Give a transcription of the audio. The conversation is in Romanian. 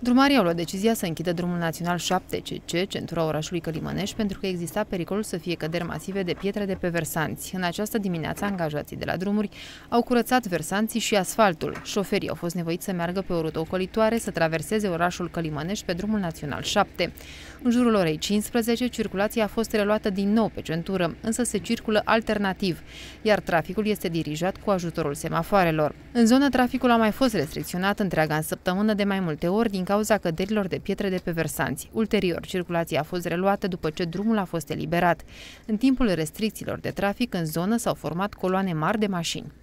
Drumarii au luat decizia să închidă drumul național 7 CC, centura orașului Călimănești, pentru că exista pericolul să fie căderi masive de pietre de pe versanți. În această dimineață, angajații de la drumuri au curățat versanții și asfaltul. Șoferii au fost nevoiți să meargă pe o rută ocolitoare, să traverseze orașul Călimănești pe drumul național 7. În jurul orei 15, circulația a fost reluată din nou pe centură, însă se circulă alternativ, iar traficul este dirijat cu ajutorul semafoarelor. În zonă, traficul a mai fost restricționat întreaga în săptămână de mai multe ori din cauza căderilor de pietre de pe versanți. Ulterior, circulația a fost reluată după ce drumul a fost eliberat. În timpul restricțiilor de trafic, în zonă s-au format coloane mari de mașini.